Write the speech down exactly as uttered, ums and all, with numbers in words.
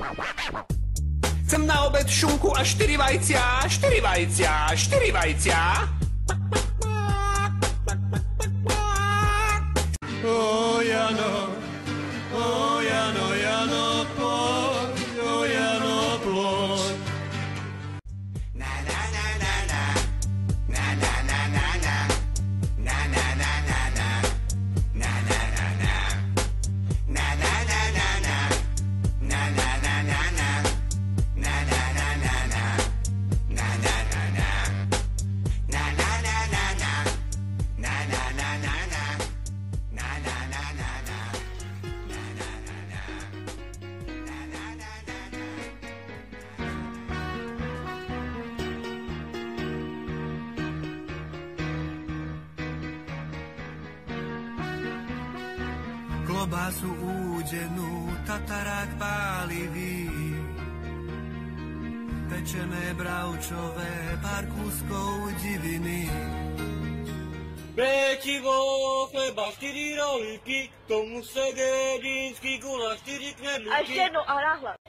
Chcem na obed šunku a štyri vajcia, štyri vajcia, štyri vajcia. O Jano, o Jano, Jano, poď, o Jano, poď. Na na na na na, na na na na na, na na na na na, na na na na, na na na na na, na na na na na, na na na na na, na na na na, na na na na na, na na na na na na. Klobásu údenú, tatarák pálivý, pečené bravčové, pár kúskov diviny. Pečivo, chleba, štyri rolíky, k tomu sededínsky guláš, štyri knedlíky. A ešte jedno a rahla.